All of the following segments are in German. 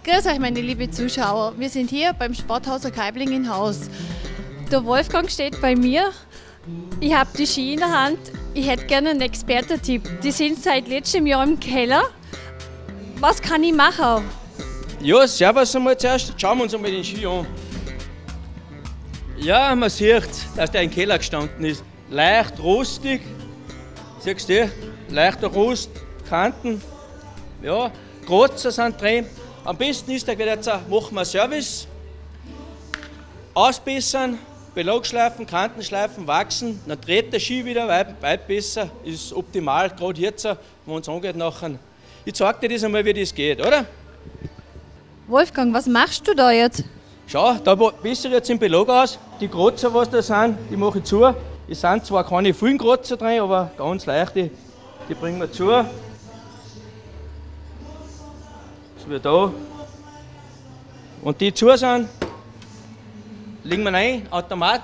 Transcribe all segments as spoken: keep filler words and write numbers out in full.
Grüß euch, meine liebe Zuschauer. Wir sind hier beim Sporthauser Kaibling in Haus. Der Wolfgang steht bei mir. Ich habe die Ski in der Hand. Ich hätte gerne einen Expertentipp. Die sind seit letztem Jahr im Keller. Was kann ich machen? Ja, servus einmal zuerst. Schauen wir uns einmal den Ski an. Ja, man sieht, dass der im Keller gestanden ist. Leicht rostig. Siehst du, leichter Rost, Kanten. Ja, Kratzer sind drin. Am besten ist, dass wir jetzt machen wir einen Service. Ausbessern, Belag schleifen, Kanten schleifen, wachsen. Dann dreht der Ski wieder weit, weit besser. Ist optimal, gerade jetzt, wenn es angeht nachher. Ich zeige dir das einmal, wie das geht, oder? Wolfgang, was machst du da jetzt? Schau, da besser jetzt im Belag aus. Die Kratzer, was da sind, die mache ich zu. Es sind zwar keine vielen Kratzer drin, aber ganz leichte. Die bringen wir zu. Das wird da. Und die zu sind, legen wir rein, Automat.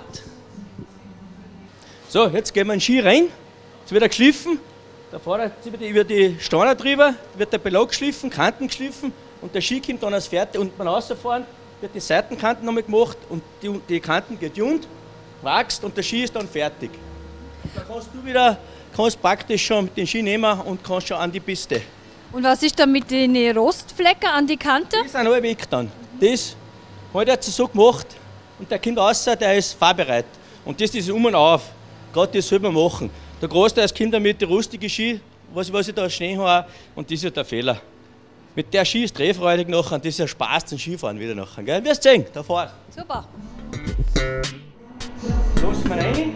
So, jetzt gehen wir in den Ski rein. Jetzt wird er geschliffen. Da vorne über die Steine drüber wird der Belag geschliffen, Kanten geschliffen und der Ski kommt dann als fertig. Und beim Rausfahren wird die Seitenkanten nochmal gemacht und die, die Kanten gedünnt, wächst und der Ski ist dann fertig. Und dann kannst du wieder kannst praktisch schon den Ski nehmen und kannst schon an die Piste. Und was ist da mit den Rostflecken an die Kante? Die sind alle weg dann. Das hat er so gemacht und der kommt raus, der ist fahrbereit. Und das ist um und auf. Gerade das soll man machen. Der Großteil ist Kinder mit den rustigen Ski, was, was ich da Schnee habe, und das ist der Fehler. Mit der Ski ist drehfreudig nachher und das ist ja Spaß zum Skifahren wieder nachher. Gell? Wirst sehen, da fährst. Super. Los mal rein.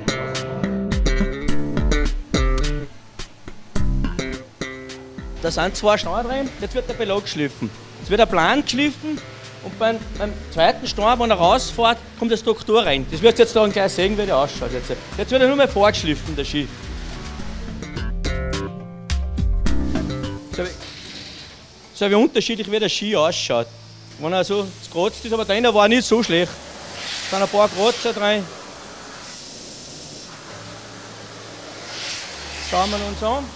Da sind zwei Steine drin, jetzt wird der Belag geschliffen. Jetzt wird der Plan geschliffen und beim, beim zweiten Stein, wenn er rausfährt, kommt die Struktur rein. Das wirst du jetzt dann gleich sehen, wie der ausschaut. Jetzt, jetzt wird er nur mehr vorgeschliffen, der Ski. So wie, so wie unterschiedlich wie der Ski ausschaut. Wenn er so gekratzt ist, aber der war nicht so schlecht. Da sind ein paar Kratzer drin. Schauen wir uns an.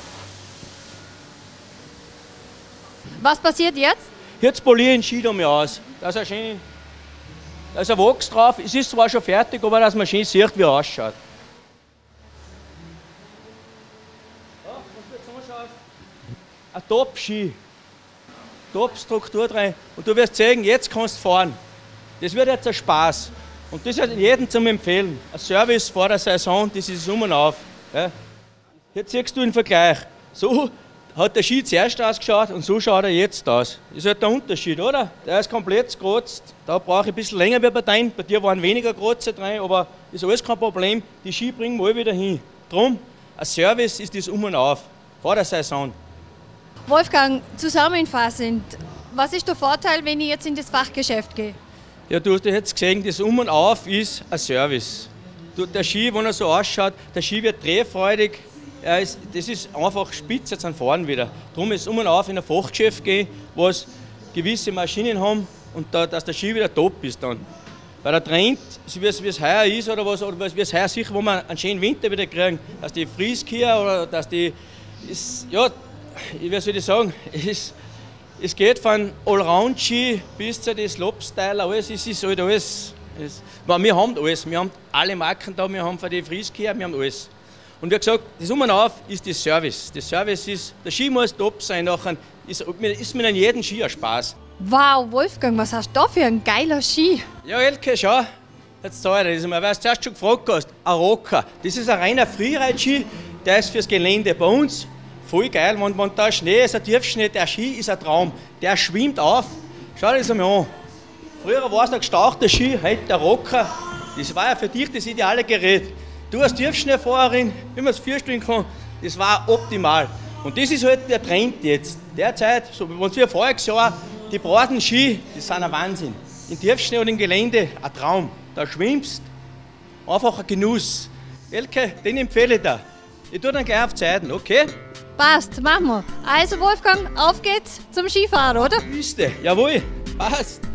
Was passiert jetzt? Jetzt poliere ich den Ski da mal aus. Da ist ein schön, da ist ein Wachs drauf. Es ist zwar schon fertig, aber dass man schön sieht, wie er ausschaut. Ja, wenn du jetzt anschaust, ein Top-Ski. Top-Struktur drin. Und du wirst sehen, jetzt kannst du fahren. Das wird jetzt ein Spaß. Und das ist jedem zum Empfehlen. Ein Service vor der Saison, das ist um und auf. Ja. Jetzt siehst du den Vergleich. So hat der Ski zuerst ausgeschaut und so schaut er jetzt aus. Das ist halt der Unterschied, oder? Der ist komplett gekratzt. Da brauche ich ein bisschen länger wie bei deinem. Bei dir waren weniger Kratzer drin, aber ist alles kein Problem. Die Ski bringen wir alle wieder hin. Drum, ein Service ist das um und auf vor der Saison. Wolfgang, zusammenfassend, was ist der Vorteil, wenn ich jetzt in das Fachgeschäft gehe? Ja, du hast ja jetzt gesehen, das Um und Auf ist ein Service. Du, der Ski, wenn er so ausschaut, der Ski wird drehfreudig. Er ist, das ist einfach spitze zum Fahren wieder. Darum ist es um und auf in ein Fachgeschäft gehen, wo es gewisse Maschinen haben und da, dass der Ski wieder top ist dann. Weil der Trend, wie es, wie es heuer ist oder was, oder wie es heuer sicher, wo wir einen schönen Winter wieder kriegen, dass die Frieskier oder dass die, ist, ja, wie soll ich sagen, es, es geht von Allround-Ski bis zu den Slopestyle, alles, es ist halt alles. Es, wir haben alles, wir haben alle Marken da, wir haben von den Frieskier, wir haben alles. Und wie gesagt, das Um und Auf ist das Service. Das Service ist, der Ski muss top sein, nachher ist, ist mit jedem Ski ein Spaß. Wow, Wolfgang, was hast du da für ein geiler Ski? Ja, Elke, schau, jetzt zeige ich dir das mal, weil du zuerst schon gefragt hast, ein Rocker. Das ist ein reiner Freeride-Ski, der ist fürs Gelände bei uns. Voll geil, wenn, wenn da Schnee ist, ein Tiefschnee, der Ski ist ein Traum. Der schwimmt auf. Schau dir das einmal an. Früher war es ein gestauchter Ski, heute der Rocker. Das war ja für dich das ideale Gerät. Du als Tiefschneefahrerin, wie man es vorstellen kann, das war optimal. Und das ist halt der Trend jetzt. Derzeit, so wie wir voriges Jahr, die breiten Ski, das sind ein Wahnsinn. Im Tiefschnee und im Gelände ein Traum. Da schwimmst, einfach ein Genuss. Elke, den empfehle ich dir. Ich tue dann gleich auf Zeiten, okay? Passt, machen wir. Also Wolfgang, auf geht's zum Skifahren, oder? Wüste, jawohl, passt.